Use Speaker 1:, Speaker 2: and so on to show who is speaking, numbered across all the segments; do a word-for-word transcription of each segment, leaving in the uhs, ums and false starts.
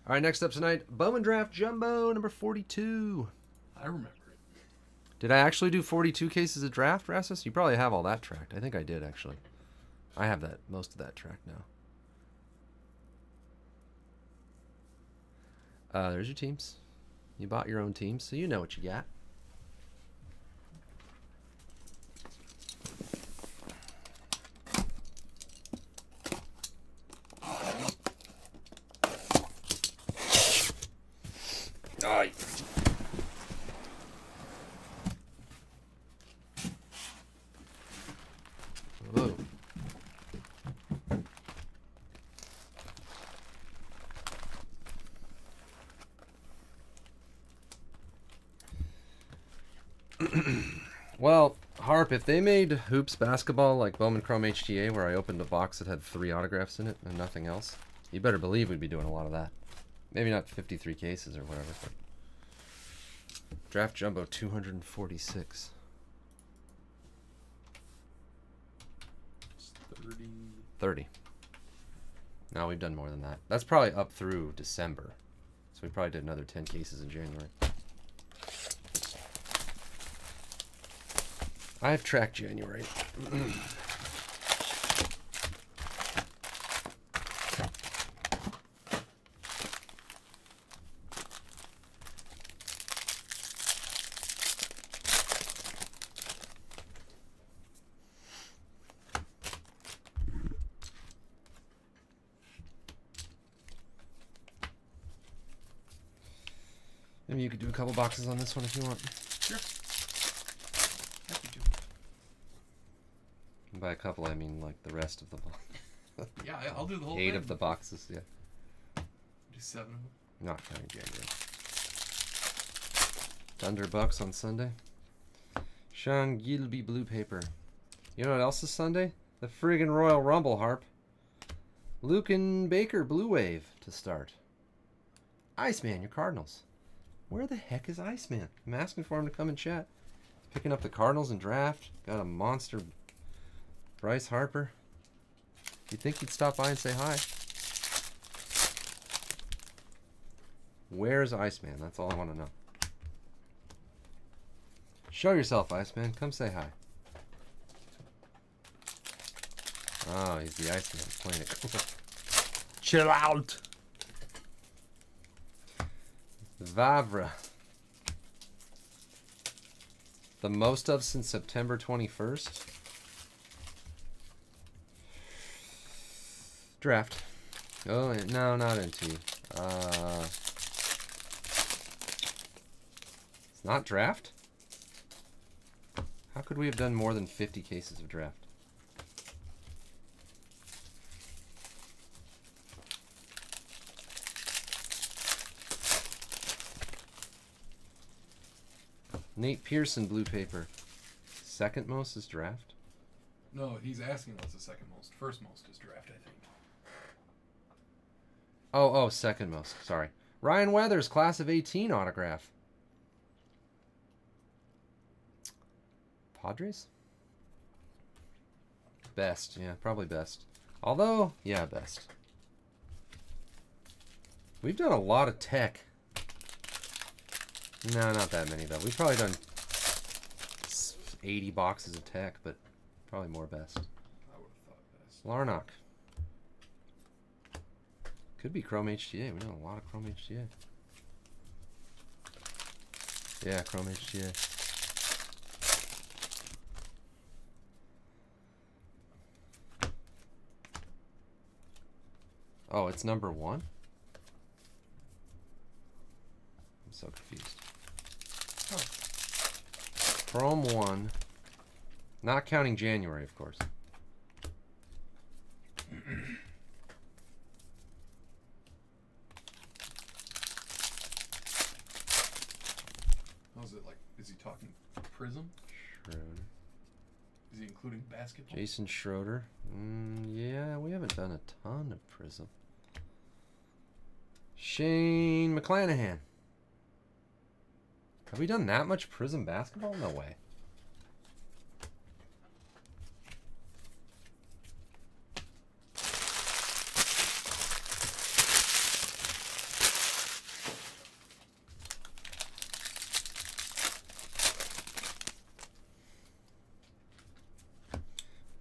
Speaker 1: All right, next up tonight, Bowman Draft Jumbo number forty-two.
Speaker 2: I remember it.
Speaker 1: Did I actually do forty-two cases of draft, Rasmus? You probably have all that tracked. I think I did, actually. I have that most of that tracked now. Uh, there's your teams. You bought your own teams, so you know what you got. Aye. Whoa. Well, Harp, if they made Hoops basketball like Bowman Chrome H T A, where I opened a box that had three autographs in it and nothing else, you better believe we'd be doing a lot of that. Maybe not fifty-three cases or whatever, but Draft Jumbo two hundred forty-six.
Speaker 2: thirty.
Speaker 1: thirty. No, we've done more than that. That's probably up through December. So we probably did another ten cases in January. I've tracked January. Maybe you could do a couple boxes on this one if you want.
Speaker 2: Sure. Happy to.
Speaker 1: And by a couple, I mean like the rest of the box.
Speaker 2: Yeah, I- I'll do the whole
Speaker 1: Eight
Speaker 2: thing.
Speaker 1: of the boxes, yeah.
Speaker 2: Do seven of them.
Speaker 1: Not counting January. Thunder Bucks on Sunday. Sean Gilby blue paper. You know what else is Sunday? The friggin' Royal Rumble, Harp. Lucan Baker blue wave to start. Iceman, your Cardinals. Where the heck is Iceman? I'm asking for him to come and chat. Picking up the Cardinals in draft. Got a monster Bryce Harper. You'd think he'd stop by and say hi. Where's Iceman? That's all I want to know. Show yourself, Iceman. Come say hi. Oh, he's the Iceman. Playing it cool.
Speaker 2: Chill out.
Speaker 1: Vavra. The most of since September twenty-first. Draft. Oh, no, not N T. Uh, it's not draft? How could we have done more than fifty cases of draft? Nate Pearson blue paper. Second most is draft?
Speaker 2: No, he's asking what's the second most. First most is draft, I think.
Speaker 1: Oh, oh, second most. Sorry. Ryan Weathers, class of eighteen autograph. Padres? Best. Yeah, probably best. Although, yeah, best. We've done a lot of tech. No, not that many, though. We've probably done eighty boxes of tech, but probably more best.
Speaker 2: I would have thought best.
Speaker 1: Larnock. Could be Chrome H T A. We know a lot of Chrome H T A. Yeah, Chrome H T A. Oh, it's number one? I'm so confused.
Speaker 2: Huh.
Speaker 1: Chrome one. Not counting January, of course.
Speaker 2: How's it like? Is he talking Prism?
Speaker 1: Schroeder.
Speaker 2: Is he including basketball?
Speaker 1: Jason Schroeder. Mm, yeah, we haven't done a ton of Prism. Shane McClanahan. Have we done that much Prism basketball? No way.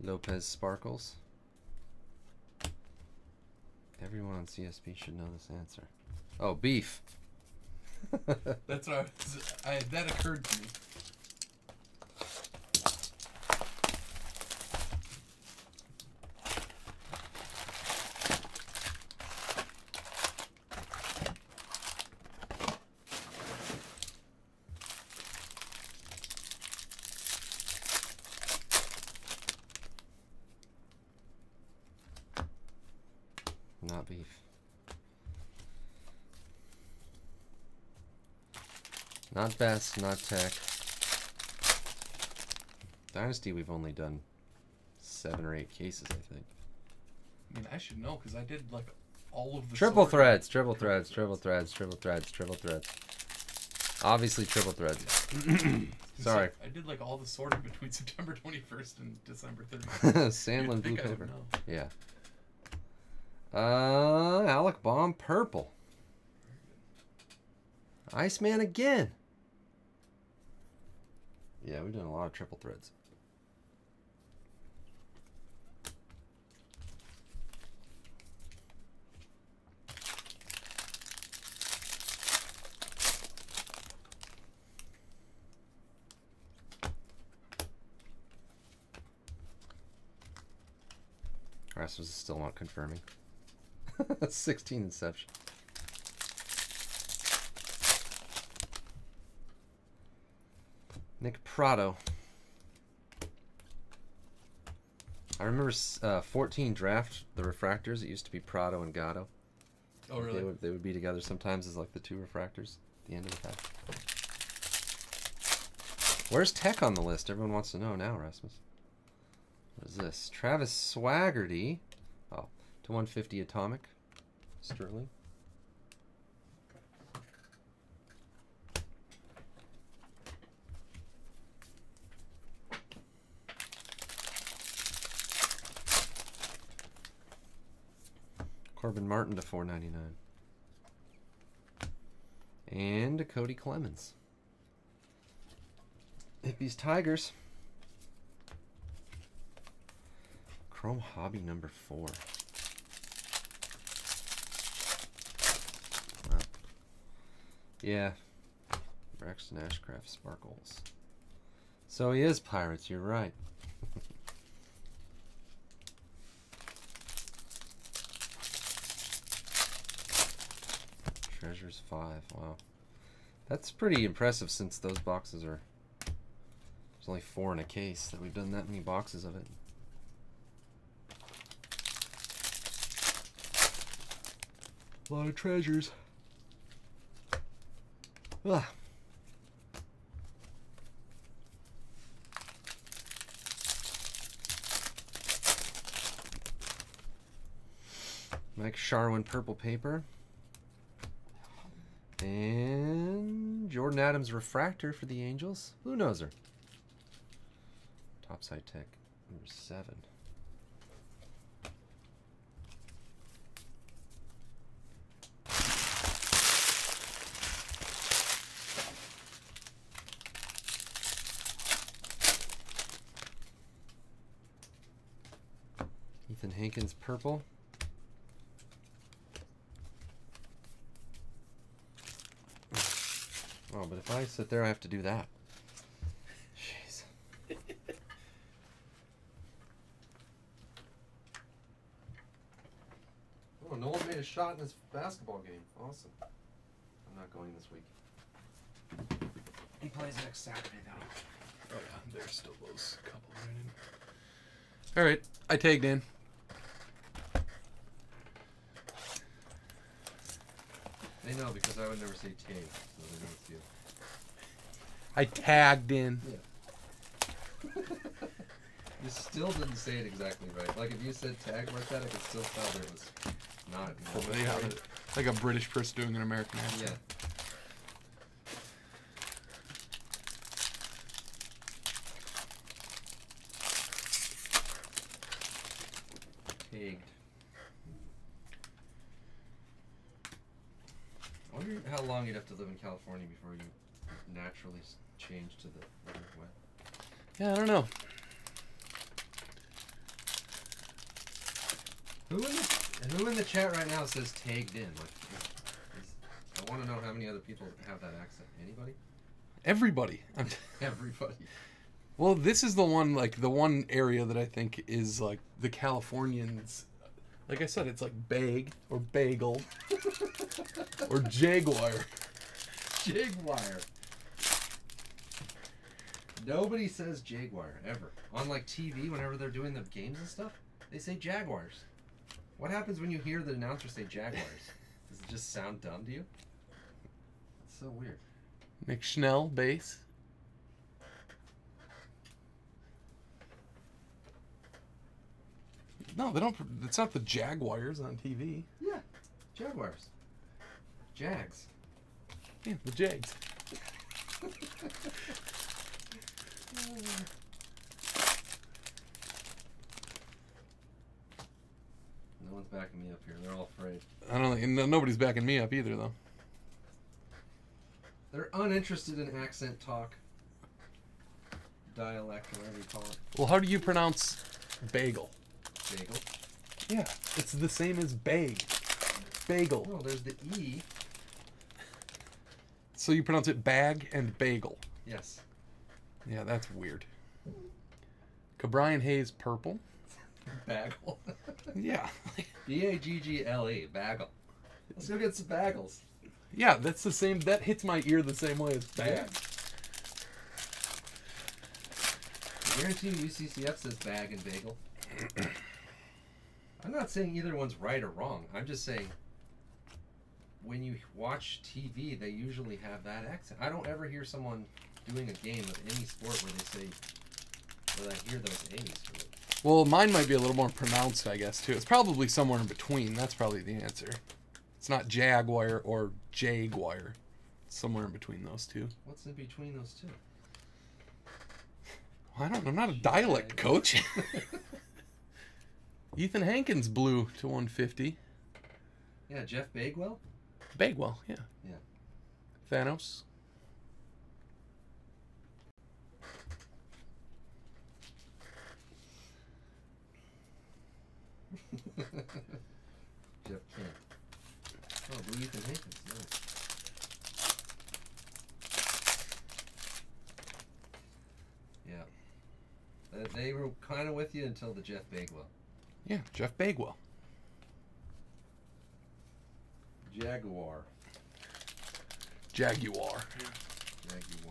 Speaker 1: Lopez Sparkles. Everyone on C S P should know this answer. Oh, beef.
Speaker 2: That's what I, was, I that occurred to me.
Speaker 1: Not beef. Not best, not tech. Dynasty, we've only done seven or eight cases, I think.
Speaker 2: I mean, I should know because I did like all of the
Speaker 1: Triple
Speaker 2: sorting.
Speaker 1: threads, triple threads, triple threads, triple threads, triple threads. Obviously, triple threads. Sorry.
Speaker 2: I did like all the sorting between September twenty-first and December thirtieth.
Speaker 1: Sandlin blue
Speaker 2: You'd think I would
Speaker 1: paper.
Speaker 2: know.
Speaker 1: Yeah. Uh, Alec Baum purple. Iceman again. Yeah, we've done a lot of triple threads. Rasmus is still not confirming. sixteen Inception. Nick Prado. I remember uh, fourteen draft, the refractors. It used to be Prado and Gatto.
Speaker 2: Oh, really?
Speaker 1: They would, they would be together sometimes as like the two refractors at the end of the pack. Where's Tech on the list? Everyone wants to know now, Rasmus. What is this? Travis Swaggerty. Oh, to one fifty Atomic. Sterling. Corbin Martin to four ninety-nine. And Cody Clemens. Hippies Tigers. Chrome Hobby number four. Wow. Yeah. Braxton Ashcraft Sparkles. So he is Pirates, you're right. Treasures five, wow. That's pretty impressive since those boxes are... There's only four in a case that we've done that many boxes of it. A lot of treasures. Ugh. Mike Sharwin purple paper. And Jordan Adams refractor for the Angels. Who knows her? Topside Tech number seven. Ethan Hankins purple. Oh, but if I sit there, I have to do that. Jeez. Oh, Nolan made a shot in his basketball game. Awesome. I'm not going this week. He plays next Saturday, though.
Speaker 2: Oh yeah, there's still those couple right in. All right, I tagged in.
Speaker 1: They know because I would never say tag, so they know it's you.
Speaker 2: I tagged in.
Speaker 1: Yeah. You still didn't say it exactly right. Like if you said tag like that, I could still tell there was not.
Speaker 2: Oh, yeah, like a British person doing an American accent.
Speaker 1: Yeah. Tagged. I wonder how long you'd have to live in California before you naturally s- change to the weather wet.
Speaker 2: Yeah, I don't know.
Speaker 1: Who in the who in the chat right now says tagged in? Like, is, I want to know how many other people have that accent. Anybody?
Speaker 2: Everybody. I'm
Speaker 1: Everybody.
Speaker 2: Well, this is the one, like, the one area that I think is, like, the Californians. Like I said, it's like bag or bagel or jaguar.
Speaker 1: Jaguar. Nobody says Jaguar ever. On like T V, whenever they're doing the games and stuff, they say Jaguars. What happens when you hear the announcer say Jaguars? Does it just sound dumb to you? It's so weird.
Speaker 2: Nick Schnell, bass. No, they don't. It's not the Jaguars on T V.
Speaker 1: Yeah, Jaguars. Jags.
Speaker 2: Yeah, the Jags.
Speaker 1: No one's backing me up here. They're all afraid.
Speaker 2: I don't think no, nobody's backing me up either, though.
Speaker 1: They're uninterested in accent talk, dialect, whatever you call it.
Speaker 2: Well, how do you pronounce bagel?
Speaker 1: Bagel.
Speaker 2: Yeah, it's the same as bag. Bagel.
Speaker 1: No, there's the E.
Speaker 2: So you pronounce it bag and bagel.
Speaker 1: Yes.
Speaker 2: Yeah, that's weird. Cabrian Hayes purple.
Speaker 1: Bagel.
Speaker 2: Yeah.
Speaker 1: B A G G L E. Bagel. Let's go get some bagels.
Speaker 2: Yeah, that's the same. That hits my ear the same way as bag.
Speaker 1: I guarantee you U C C F says bag and bagel. I'm not saying either one's right or wrong. I'm just saying when you watch T V, they usually have that accent. I don't ever hear someone doing a game of any sport where they say, where I hear those A's. Really.
Speaker 2: Well, mine might be a little more pronounced, I guess, too. It's probably somewhere in between. That's probably the answer. It's not Jaguar or Jaguar. It's somewhere in between those two.
Speaker 1: What's in between those two?
Speaker 2: Well, I don't know. I'm not a dialect coach. Ethan Hankins blew to one fifty.
Speaker 1: Yeah, Jeff Bagwell?
Speaker 2: Bagwell, yeah.
Speaker 1: Yeah.
Speaker 2: Thanos.
Speaker 1: Jeff Kent. Oh, blue Ethan Hankins. Nice. Yeah. Uh, they were kind of with you until the Jeff Bagwell.
Speaker 2: Yeah, Jeff Bagwell.
Speaker 1: Jaguar.
Speaker 2: Jaguar.
Speaker 1: Jaguar.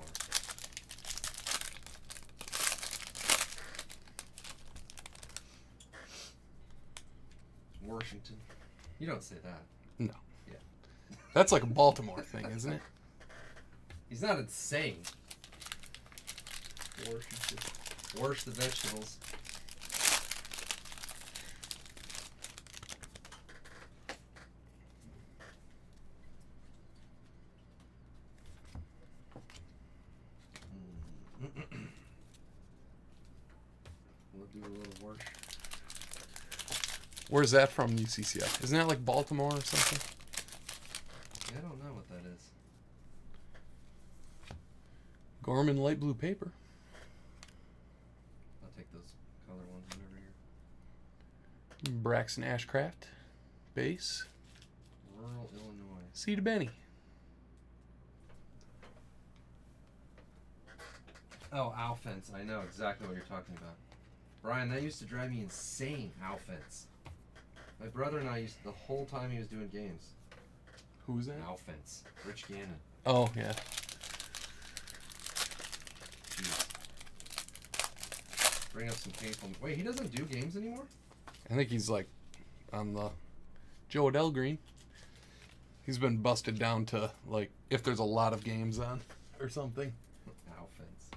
Speaker 1: Washington. You don't say that.
Speaker 2: No.
Speaker 1: Yeah.
Speaker 2: That's like a Baltimore thing, isn't it?
Speaker 1: He's not insane. Washington. Wash the vegetables. We'll do a little wash.
Speaker 2: Where's that from, U C C F? Isn't that like Baltimore or something?
Speaker 1: I don't know what that is.
Speaker 2: Gorman light blue paper.
Speaker 1: I'll take those color ones whenever you're.
Speaker 2: Braxton Ashcraft. Base.
Speaker 1: Rural Illinois.
Speaker 2: C to Benny.
Speaker 1: Oh, Alfence. I know exactly what you're talking about. Brian, that used to drive me insane, Alfence. My brother and I used to, the whole time he was doing games.
Speaker 2: Who's that?
Speaker 1: Alfence. Rich Gannon.
Speaker 2: Oh, yeah.
Speaker 1: Jeez. Bring up some painful. Wait, he doesn't do games anymore?
Speaker 2: I think he's like on the Joe Adele Green. He's been busted down to like if there's a lot of games on or something.
Speaker 1: Alfence.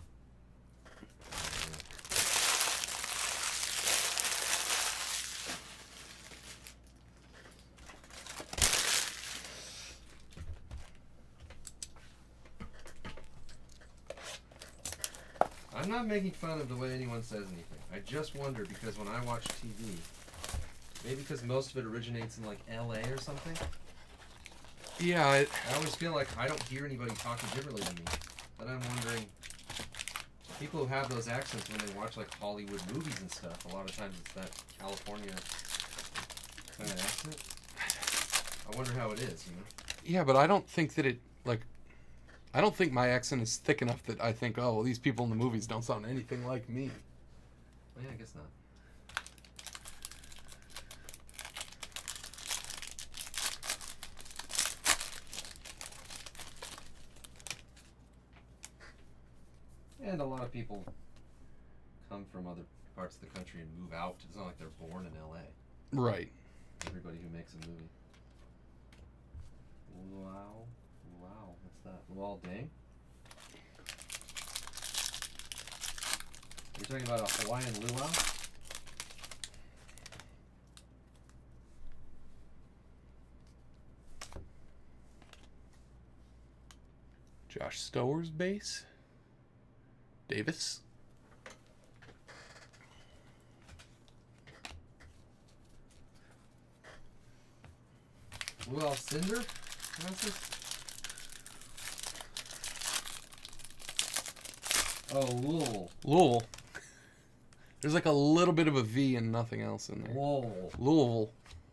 Speaker 1: I'm not making fun of the way anyone says anything. I just wonder because when I watch T V, maybe because most of it originates in like L A or something,
Speaker 2: Yeah, I,
Speaker 1: I always feel like I don't hear anybody talking differently than me. But I'm wondering, people who have those accents when they watch like Hollywood movies and stuff, a lot of times it's that California kind of accent. I wonder how it is, you know?
Speaker 2: Yeah, but I don't think that it, like, I don't think my accent is thick enough that I think, oh, well, these people in the movies don't sound anything like me.
Speaker 1: Well, yeah, I guess not. And a lot of people come from other parts of the country and move out. It's not like they're born in L A.
Speaker 2: Right.
Speaker 1: Everybody who makes a movie. Wow. Wow. What's that? Luau Dang? You're talking about a Hawaiian luau?
Speaker 2: Josh Stower's base. Davis.
Speaker 1: Luau Cinder? What's this? Oh, Louisville.
Speaker 2: Louisville. There's like a little bit of a V and nothing else in there.
Speaker 1: Whoa.
Speaker 2: Louisville.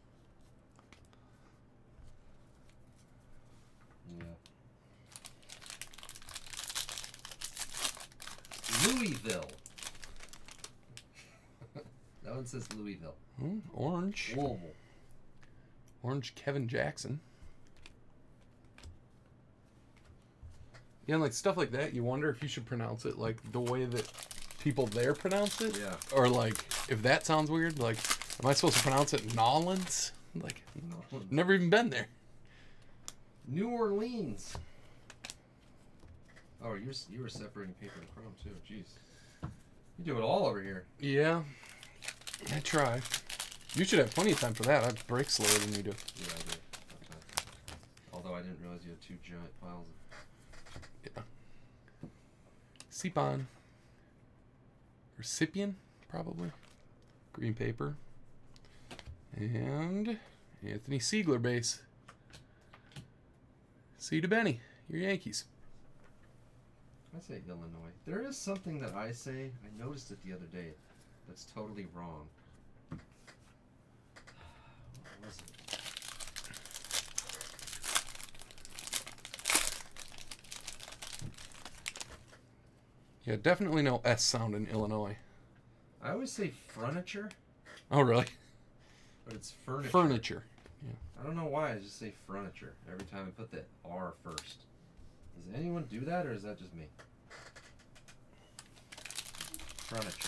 Speaker 1: Yeah. Louisville. That one says Louisville.
Speaker 2: Hmm, orange.
Speaker 1: Louisville.
Speaker 2: Orange Kevin Jackson. Yeah, and like stuff like that, you wonder if you should pronounce it like the way that people there pronounce it.
Speaker 1: Yeah.
Speaker 2: Or like, if that sounds weird, like, am I supposed to pronounce it Nolans? Like,
Speaker 1: Nolans.
Speaker 2: never even been there.
Speaker 1: New Orleans. Oh, you're you were separating paper and chrome too. Jeez, you do it all over here.
Speaker 2: Yeah, I try. You should have plenty of time for that. I break slower than you do.
Speaker 1: Yeah, I do. Okay. Although I didn't realize you had two giant piles of.
Speaker 2: Yeah. Seepon. Recipient, probably. Green paper. And Anthony Siegler base. C to Benny, your Yankees.
Speaker 1: I say Illinois. There is something that I say, I noticed it the other day, that's totally wrong. What was it?
Speaker 2: Yeah, definitely no S sound in Illinois.
Speaker 1: I always say furniture,
Speaker 2: Oh, really?
Speaker 1: but it's furniture.
Speaker 2: Furniture.
Speaker 1: I don't know why I just say furniture every time I put the R first. Does anyone do that, or is that just me? Furniture.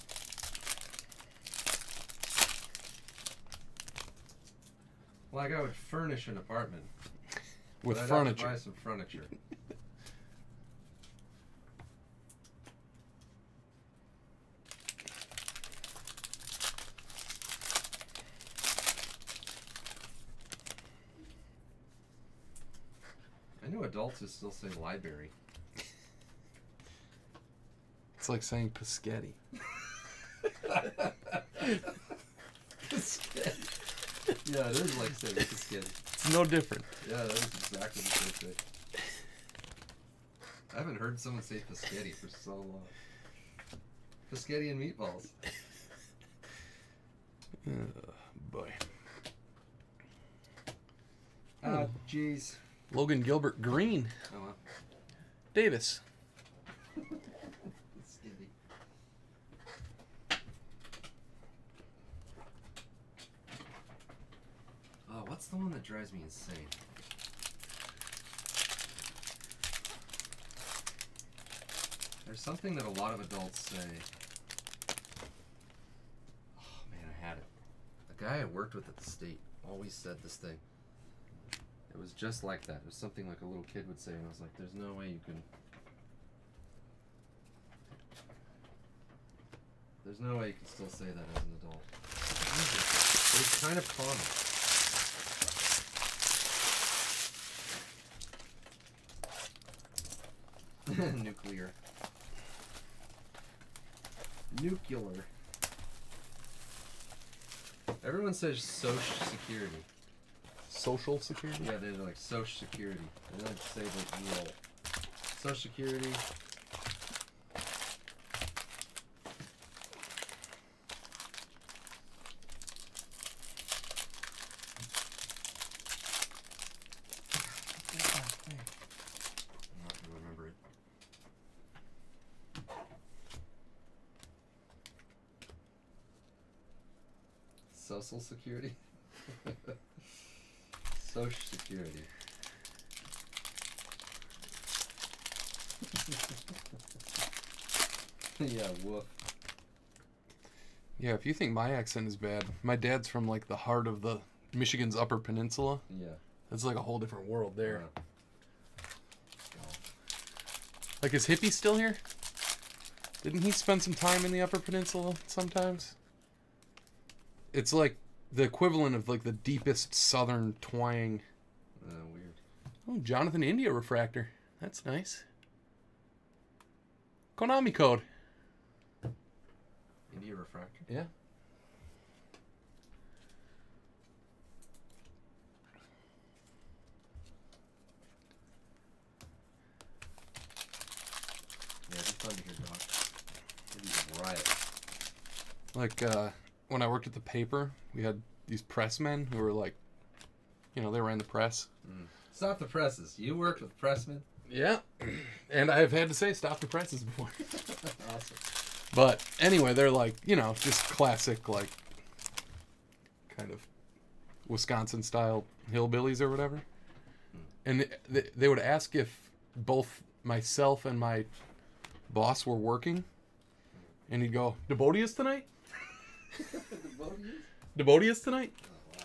Speaker 1: Like I would furnish an apartment
Speaker 2: With
Speaker 1: but I'd
Speaker 2: furniture.
Speaker 1: Have to buy some furniture. I know adults who still say library.
Speaker 2: It's like saying Paschetti.
Speaker 1: Yeah, it is like saying Paschetti.
Speaker 2: It's no different.
Speaker 1: Yeah, that is exactly the same thing. I haven't heard someone say Paschetti for so long. Paschetti and meatballs.
Speaker 2: Oh, boy.
Speaker 1: Ah, jeez.
Speaker 2: Logan Gilbert Green.
Speaker 1: Oh well.
Speaker 2: Davis.
Speaker 1: Paschetti. Oh, what's the one that drives me insane? There's something that a lot of adults say. Oh man, I had it. The guy I worked with at the state always said this thing. It was just like that. It was something like a little kid would say, and I was like, there's no way you can. There's no way you can still say that as an adult. It was kind of common. Nuclear. Nuclear. Everyone says social security.
Speaker 2: Social Security?
Speaker 1: Yeah, they're like social security. They don't say the real. Social security.
Speaker 2: thing?
Speaker 1: I'm not gonna remember it. Social Security? Social Security. Yeah, woof.
Speaker 2: Yeah, if you think my accent is bad, my dad's from like the heart of the Michigan's Upper Peninsula.
Speaker 1: Yeah.
Speaker 2: It's like a whole different world there.
Speaker 1: Yeah.
Speaker 2: Like, is Hippie still here? Didn't he spend some time in the Upper Peninsula sometimes? It's like the equivalent of like the deepest southern twang.
Speaker 1: Uh, weird.
Speaker 2: Oh, Jonathan India refractor. That's nice. Konami code.
Speaker 1: India refractor?
Speaker 2: Yeah.
Speaker 1: Yeah, it'd be fun to hear Doc. It'd be a riot.
Speaker 2: Like, uh, when I worked at the paper, we had these pressmen who were like, you know, they ran the press.
Speaker 1: Mm. Stop the presses. You worked with pressmen?
Speaker 2: Yeah. And I've had to say stop the presses before.
Speaker 1: Awesome.
Speaker 2: But anyway, they're like, you know, just classic, like, kind of Wisconsin style hillbillies or whatever. And they, they would ask if both myself and my boss were working. And he'd go, Debodius tonight? Debodius tonight?
Speaker 1: Oh, wow.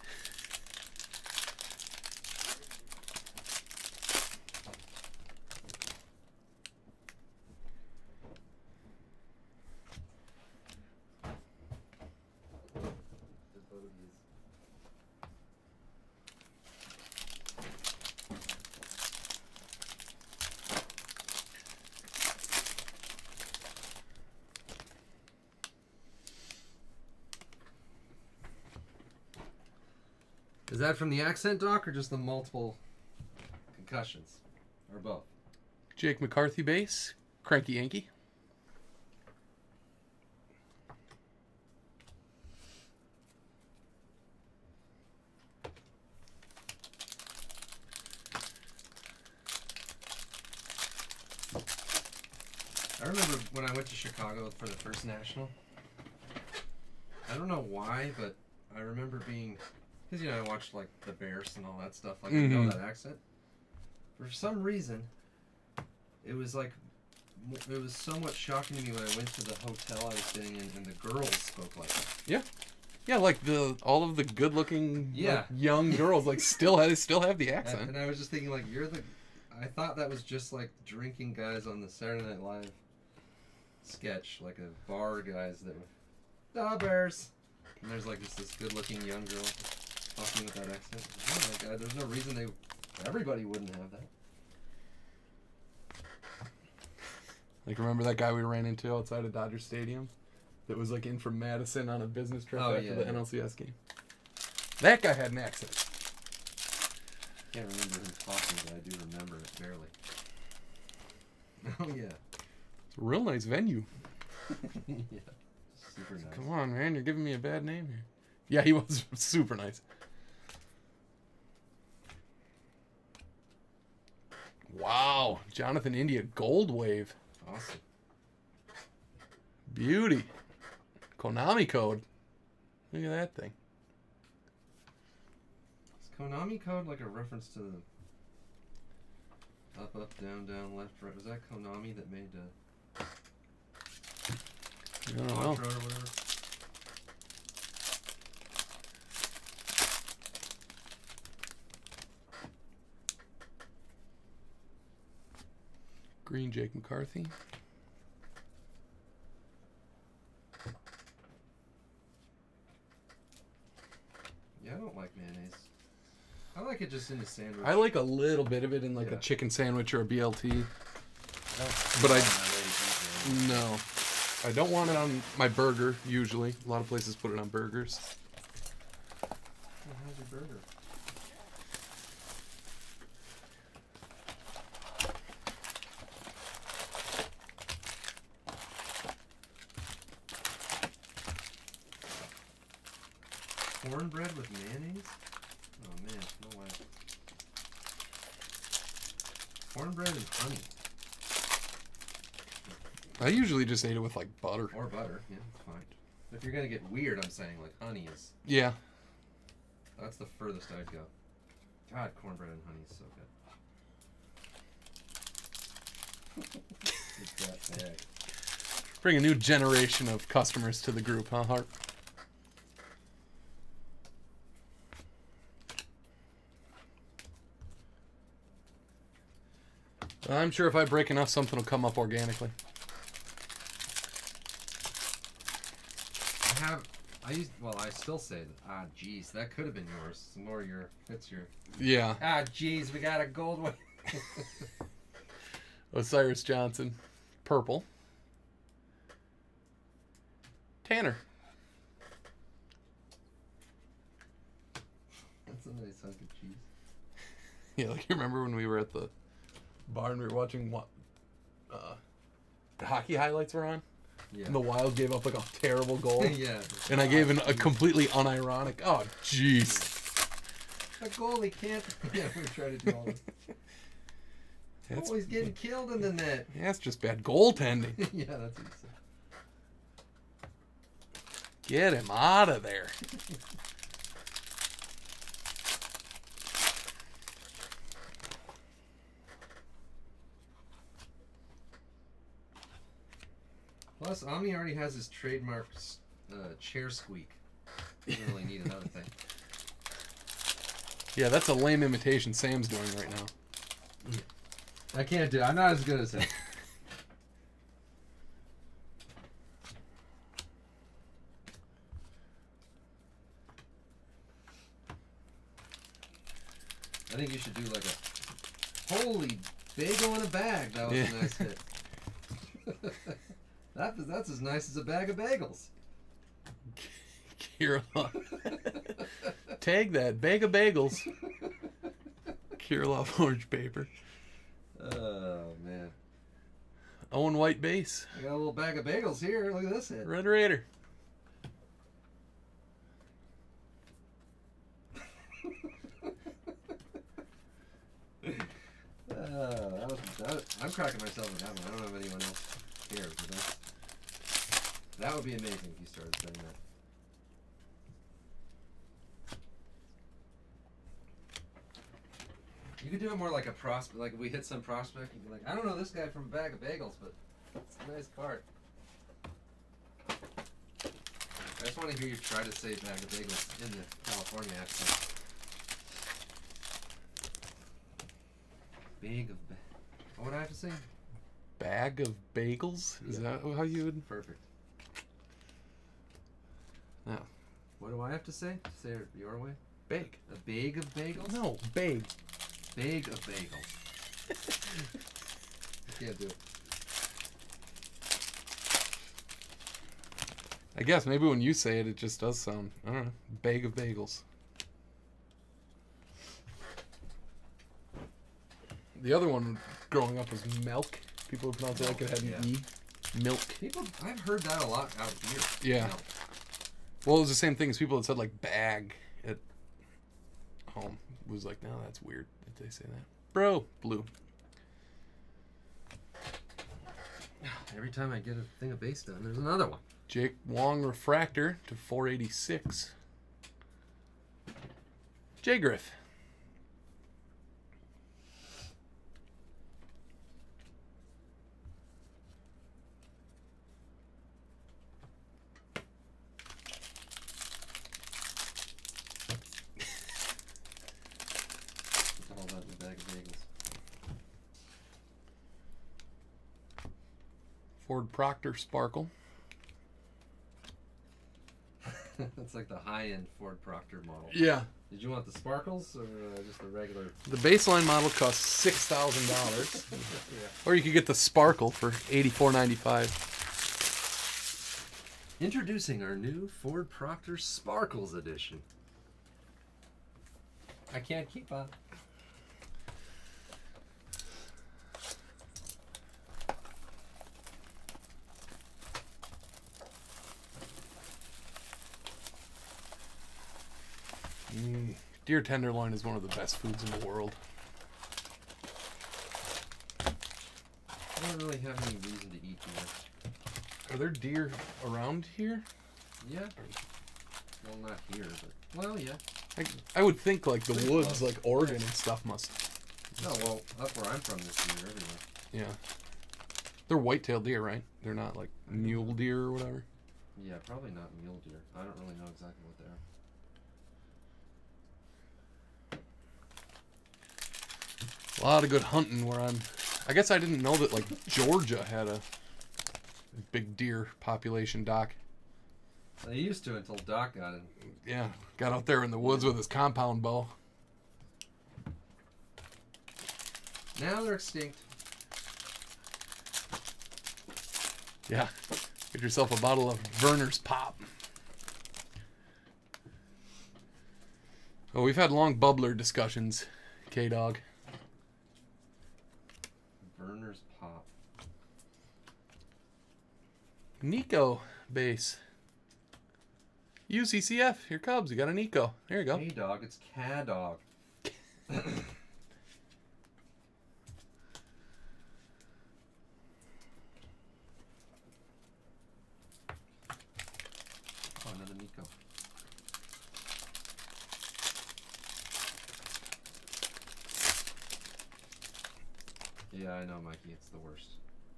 Speaker 1: Is that from the accent, Doc, or just the multiple concussions? Or both?
Speaker 2: Jake McCarthy bass, Cranky Yankee.
Speaker 1: I remember when I went to Chicago for the first national. I don't know why, but I remember being, because you know I watched like the Bears and all that stuff. Like you know
Speaker 2: Mhm.
Speaker 1: that accent. For some reason, it was like, it was somewhat shocking to me when I went to the hotel I was staying in, and the girls spoke like that.
Speaker 2: Yeah. Yeah, like the all of the good-looking
Speaker 1: Yeah.
Speaker 2: like, young girls like still have still have the
Speaker 1: And,
Speaker 2: accent.
Speaker 1: and I was just thinking like, you're the. I thought that was just like drinking guys on the Saturday Night Live sketch, like a bar guys that were, da Bears. And there's like just this good-looking young girl talking with that accent. Oh my god, there's no reason they, everybody wouldn't have that.
Speaker 2: Like, remember that guy we ran into outside of Dodger Stadium that was like in from Madison on a business trip
Speaker 1: Oh,
Speaker 2: after
Speaker 1: yeah,
Speaker 2: the
Speaker 1: yeah.
Speaker 2: N L C S game? That guy had an accent.
Speaker 1: Can't remember him talking, but I do remember it barely. Oh yeah.
Speaker 2: It's a real nice venue.
Speaker 1: Yeah. Super nice.
Speaker 2: Come on, man, you're giving me a bad name here. Yeah, he was super nice. Wow, Jonathan India Gold Wave.
Speaker 1: Awesome.
Speaker 2: Beauty. Konami code. Look at that thing.
Speaker 1: Is Konami code like a reference to the up, up, down, down, left, right? Was that Konami that made the
Speaker 2: I don't know.
Speaker 1: Contra or whatever?
Speaker 2: Green Jake McCarthy.
Speaker 1: Yeah, I don't like mayonnaise. I like it just in a sandwich.
Speaker 2: I like a little bit of it in like
Speaker 1: Yeah.
Speaker 2: a chicken sandwich or a B L T.
Speaker 1: don't
Speaker 2: but I-
Speaker 1: want my lady to eat
Speaker 2: No. I don't want it on my burger, usually. A lot of places put it on burgers.
Speaker 1: mayonnaise. Well, how's your burger? Cornbread with mayonnaise? Oh man, no way. cornbread and honey.
Speaker 2: I usually just ate it with like butter.
Speaker 1: Or butter, yeah, it's fine. If you're gonna get weird, I'm saying like honey is.
Speaker 2: Yeah.
Speaker 1: That's the furthest I'd go. God, cornbread and honey is so good. It's that bag.
Speaker 2: Bring a new generation of customers to the group, huh, Harp? I'm sure if I break enough, something will come up organically.
Speaker 1: I have. I used. Well, I still say that. Ah, geez, that could have been yours. Some more your. It's your.
Speaker 2: Yeah.
Speaker 1: Ah, geez, we got a gold one.
Speaker 2: Osiris Johnson. Purple. Tanner.
Speaker 1: That's a nice hunk of cheese.
Speaker 2: Yeah, like you remember when we were at the bar and we were watching what uh, the hockey highlights were on?
Speaker 1: Yeah.
Speaker 2: And the Wild gave up like a terrible goal.
Speaker 1: Yeah.
Speaker 2: And I gave an, a completely unironic, oh, jeez.
Speaker 1: The goalie can't. Yeah, we try to do all this.
Speaker 2: That's,
Speaker 1: Oh, he's getting killed in the net.
Speaker 2: yeah, that's just bad goaltending.
Speaker 1: Yeah, that's what he said.
Speaker 2: Get him out of there.
Speaker 1: Plus, Omni already has his trademark uh, chair squeak. Doesn't really need another thing.
Speaker 2: Yeah, that's a lame imitation Sam's doing right now.
Speaker 1: I can't do it. I'm not as good as him. I think you should do like a holy bagel in a bag. That was
Speaker 2: Yeah.
Speaker 1: a nice hit. that, that's as nice as a bag of bagels.
Speaker 2: Kirillov. Tag that. Bag of bagels. Kirillov orange paper.
Speaker 1: Oh, man.
Speaker 2: Owen White base.
Speaker 1: I got a little bag of bagels here. Look at this hit.
Speaker 2: Red Raider.
Speaker 1: Uh, that was, that was, I'm cracking myself with that one. I don't know if anyone else cares. But that, that would be amazing if you started saying that. You could do it more like a prospect. Like if we hit some prospect, you'd be like, I don't know this guy from a bag of bagels, but it's a nice card. I just want to hear you try to say bag of bagels in the California accent. Bag of ba- what would I have to say?
Speaker 2: Bag of bagels? Is
Speaker 1: Yeah.
Speaker 2: that how you would?
Speaker 1: Perfect.
Speaker 2: No.
Speaker 1: What do I have to say? Say it your way?
Speaker 2: Bag.
Speaker 1: A bag of bagels?
Speaker 2: No, bag.
Speaker 1: Bag of bagels. You can't do it.
Speaker 2: I guess maybe when you say it, it just does sound, I don't know, bag of bagels. The other one growing up was milk. People would pronounce it like it had an
Speaker 1: Yeah.
Speaker 2: E. Milk.
Speaker 1: People, I've heard that a lot out here.
Speaker 2: Yeah.
Speaker 1: You know.
Speaker 2: Well, it was the same thing as people that said like bag at home. It was like, no, that's weird that they say that. Bro, blue.
Speaker 1: Every time I get a thing of base done, there's another one.
Speaker 2: Jake Wong refractor to four eighty-six. J Griff.
Speaker 1: It's all about the bag of bagels.
Speaker 2: Ford Proctor Sparkle.
Speaker 1: That's like the high-end Ford Proctor model.
Speaker 2: Yeah.
Speaker 1: Did you want the sparkles or uh, just the regular?
Speaker 2: The baseline model costs six thousand dollars.
Speaker 1: Yeah.
Speaker 2: Or you could get the Sparkle for eighty-four ninety-five.
Speaker 1: Introducing our new Ford Proctor Sparkles edition. I can't keep up.
Speaker 2: Mm, deer tenderloin is one of the best foods in the world.
Speaker 1: I don't really have any reason to eat deer.
Speaker 2: Are there deer around here?
Speaker 1: Yeah. Well, not here, but well, yeah.
Speaker 2: I, I would think like the
Speaker 1: Pretty
Speaker 2: woods,
Speaker 1: close.
Speaker 2: like Oregon and stuff must.
Speaker 1: Oh well, up where I'm from, this deer everywhere.
Speaker 2: Yeah. They're white-tailed deer, right? They're not like mule deer or whatever.
Speaker 1: Yeah, probably not mule deer. I don't really know exactly what they are.
Speaker 2: A lot of good hunting where I'm. I guess I didn't know that like Georgia had a big deer population, Doc.
Speaker 1: They used to until Doc got in.
Speaker 2: Yeah, got out there in the woods with his compound bow.
Speaker 1: Now they're extinct.
Speaker 2: Yeah, get yourself a bottle of Verner's Pop. Oh, we've had long bubbler discussions, K-Dog.
Speaker 1: Verner's Pop.
Speaker 2: Nico base. U C C F, here Cubs. You got a Nico. There you go.
Speaker 1: Hey dog, it's K-Dog. Oh, another Nico. Yeah, I know, Mikey. It's the worst.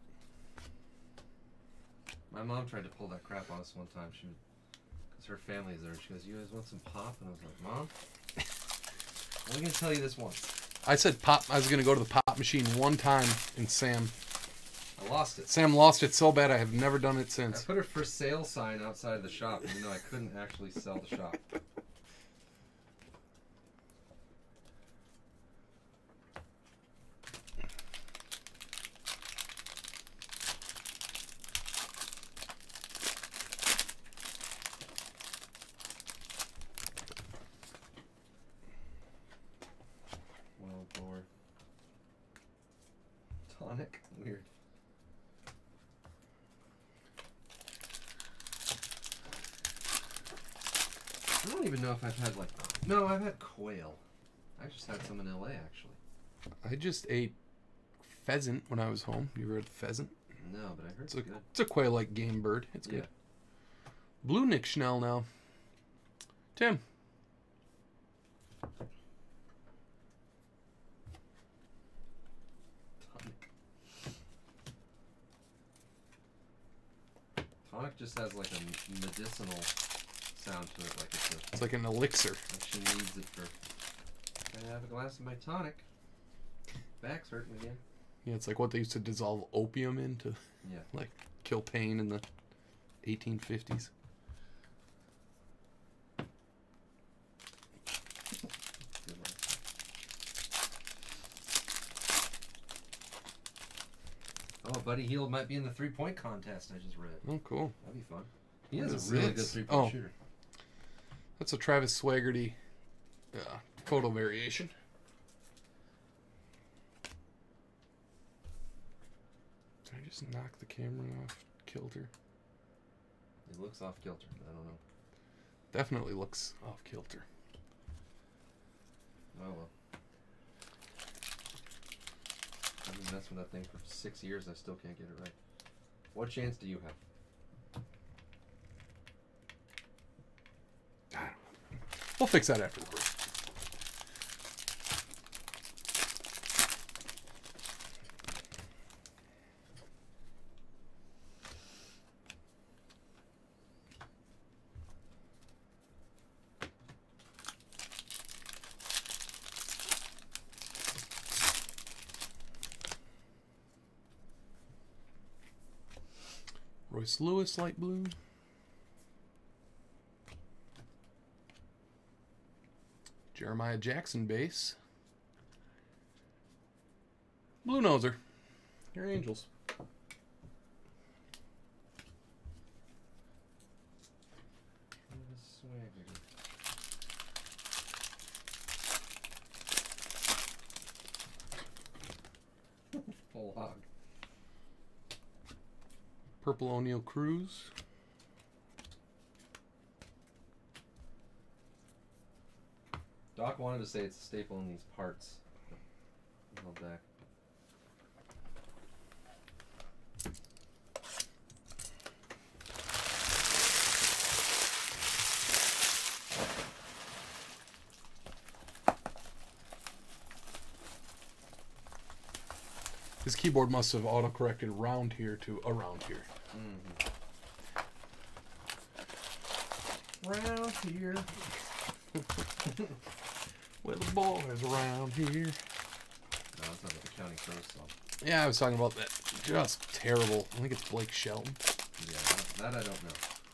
Speaker 1: My mom tried to pull that crap on us one time. She, because her family's there. She goes, "You guys want some pop?" And I was like, "Mom, I'm only gonna tell you this once.
Speaker 2: I said pop. I was gonna go to the pop machine one time, and Sam.
Speaker 1: I lost it.
Speaker 2: Sam lost it so bad. I have never done it
Speaker 1: I
Speaker 2: since.
Speaker 1: put a for sale sign outside the shop, even though I couldn't actually sell the shop." Well, boy. Tonic? Weird. I don't even know if I've had like. No, I've had quail. I just had some in L A actually.
Speaker 2: I just ate pheasant when I was home. You ever had pheasant?
Speaker 1: No, but I heard
Speaker 2: It's
Speaker 1: it's
Speaker 2: a,
Speaker 1: good.
Speaker 2: it's a quail-like game bird. It's
Speaker 1: Yeah.
Speaker 2: good. Blue Nick Schnell now. Tim.
Speaker 1: Tonic. Tonic just has like a medicinal sound to it, like it's a,
Speaker 2: It's like an elixir.
Speaker 1: like she needs it for. Gotta have a glass of my tonic. Back's hurting again.
Speaker 2: Yeah, it's like what they used to dissolve opium into,
Speaker 1: Yeah.
Speaker 2: like kill pain in the eighteen fifties.
Speaker 1: Good one. Oh, Buddy Hield might be in the three-point contest. I just read.
Speaker 2: Oh, cool.
Speaker 1: That'd be fun. He
Speaker 2: What
Speaker 1: is
Speaker 2: is
Speaker 1: a really good
Speaker 2: this?
Speaker 1: three-point
Speaker 2: Oh.
Speaker 1: shooter.
Speaker 2: That's a Travis Swaggerty uh, photo variation. Did I just knock the camera off kilter?
Speaker 1: It looks off kilter. I don't know.
Speaker 2: Definitely looks off kilter.
Speaker 1: Oh well. I've been messing with that thing for six years. I still can't get it right. What chance do you have?
Speaker 2: I don't know. We'll fix that after the break. Royce Lewis light blue. Jeremiah Jackson base. Blue Noser. Your Angels.
Speaker 1: Travis Swaggerty. Full hog.
Speaker 2: Purple O'Neal Cruz.
Speaker 1: Doc wanted to say it's a staple in these parts. Held back.
Speaker 2: His keyboard must have auto-corrected round here to around here.
Speaker 1: Mm-hmm. Round here.
Speaker 2: Well, the boys around here.
Speaker 1: No, that's not the Counting Crows song.
Speaker 2: Yeah, I was talking about that. Just terrible. I think it's Blake Shelton.
Speaker 1: Yeah, that, that I don't know.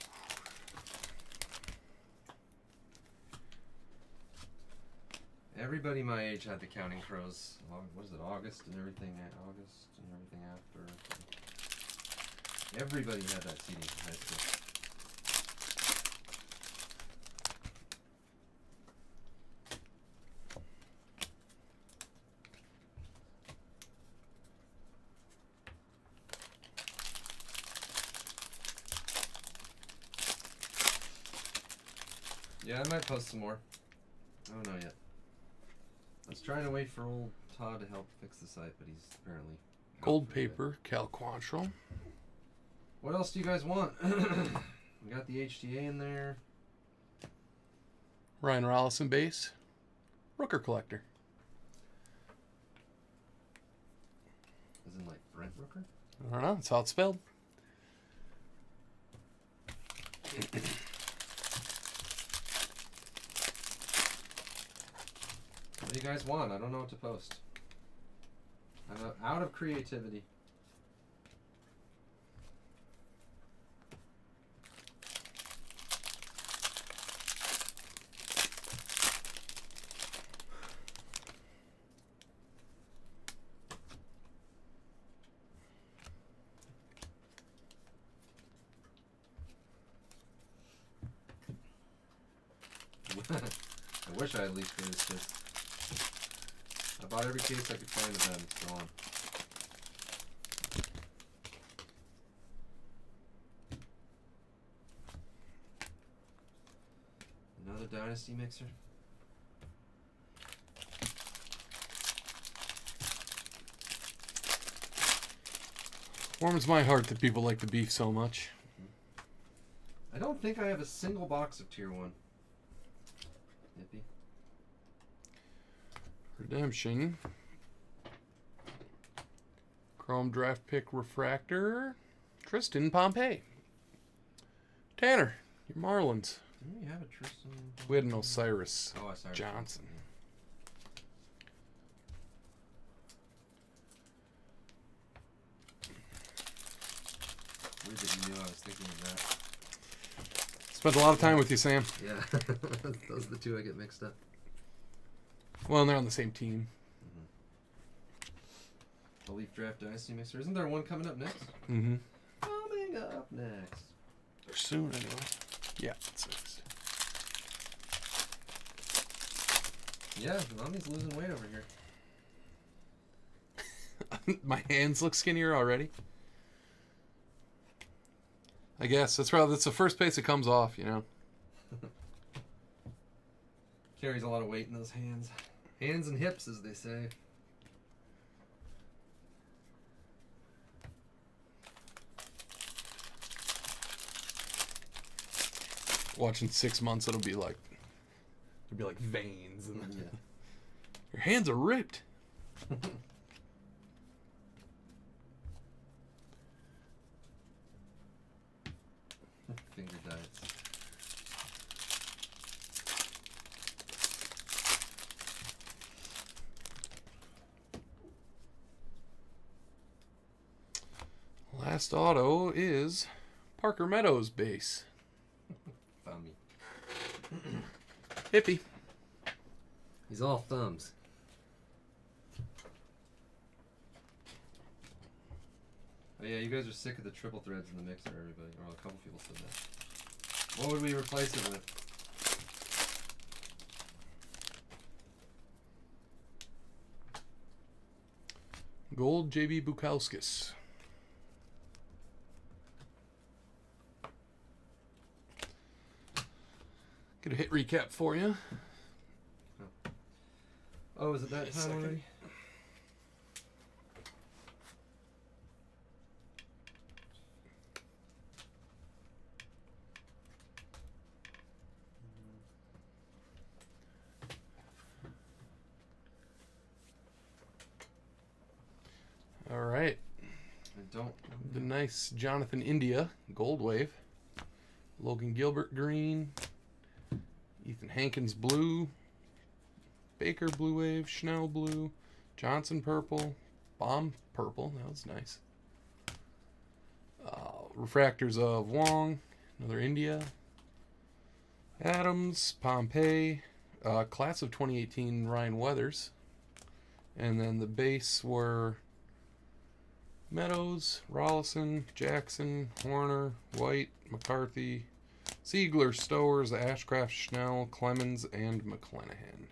Speaker 1: Everybody my age had the Counting Crows. What is it, August and everything? August and everything after. Everybody had that C D in high school. Yeah, I might post some more. I don't know yet. I was trying to wait for old Todd to help fix the site, but he's apparently...
Speaker 2: Gold paper, Cal Quantrill.
Speaker 1: What else do you guys want? We got the H T A in there.
Speaker 2: Ryan Rollison base. Rooker collector.
Speaker 1: As in like Brent Rooker?
Speaker 2: I don't know. That's how it's spelled.
Speaker 1: What do you guys want? I don't know what to post. I'm out of creativity. I wish I had least greatest hits. I bought every case I could find of them. It's gone. Another Dynasty mixer.
Speaker 2: Warms my heart that people like the beef so much.
Speaker 1: I don't think I have a single box of Tier one. Nippy.
Speaker 2: Redemption. Chrome draft pick refractor. Tristan Pompey. Tanner, your Marlins.
Speaker 1: Didn't we have a Tristan?
Speaker 2: We had an Osiris
Speaker 1: Oh, Osiris
Speaker 2: Johnson.
Speaker 1: Weird that you knew I was thinking of that.
Speaker 2: Spent a lot of time with you, Sam.
Speaker 1: Yeah, those are the two I get mixed up.
Speaker 2: Well, and they're on the same team.
Speaker 1: The Leaf Draft Dynasty mixer. Isn't there one coming up next?
Speaker 2: Mm-hmm.
Speaker 1: Coming up next.
Speaker 2: Or soon, anyway. Yeah, it's next.
Speaker 1: Yeah, Mommy's losing weight over here.
Speaker 2: My hands look skinnier already. I guess that's probably that's the first place it comes off, you know.
Speaker 1: Carries a lot of weight in those hands. Hands and hips, as they say.
Speaker 2: Watching six months, it'll be like it'll be like veins, and
Speaker 1: Yeah.
Speaker 2: your hands are ripped.
Speaker 1: Finger diets.
Speaker 2: Last auto is Parker Meadows base.
Speaker 1: Found me.
Speaker 2: Hippie.
Speaker 1: He's all thumbs. Oh yeah, you guys are sick of the triple threads in the mixer, everybody. Or a couple people said that. What would we replace it with?
Speaker 2: Gold J B Bukowskis. Get a hit recap for you.
Speaker 1: Oh, is it that
Speaker 2: Wait a
Speaker 1: time
Speaker 2: second.
Speaker 1: already?
Speaker 2: All
Speaker 1: don't.
Speaker 2: The nice Jonathan India Gold Wave. Logan Gilbert green. Ethan Hankins blue. Baker blue wave. Schnell blue. Johnson purple. Bomb purple. That was nice. Uh, refractors of Wong. Another India. Adams. Pompey. Uh, class of twenty eighteen Ryan Weathers. And then the base were Meadows, Rollison, Jackson, Horner, White, McCarthy, Siegler, Stowers, Ashcraft, Schnell, Clemens, and McClanahan.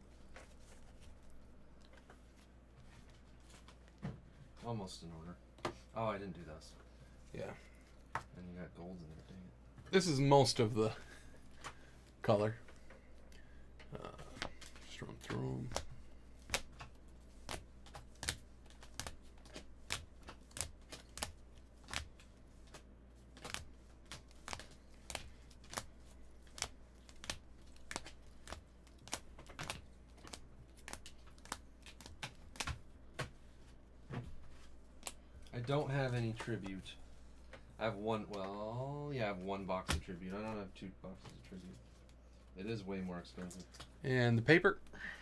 Speaker 1: Almost in order. Oh, I didn't do those.
Speaker 2: Yeah.
Speaker 1: And you got golds in there, dang it.
Speaker 2: This is most of the color. Uh, just run through them.
Speaker 1: I don't have any tribute. I have one, well, yeah, I have one box of tribute. I don't have two boxes of tribute. It is way more expensive.
Speaker 2: And the paper.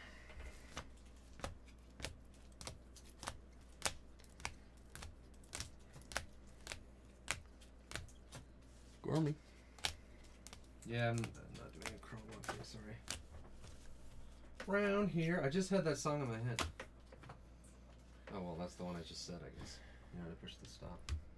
Speaker 2: Gorman.
Speaker 1: Yeah, I'm, I'm not doing a chrome one here, sorry. Round here, I just had that song in my head. Oh, well, that's the one I just said, I guess. You know, to push the stop.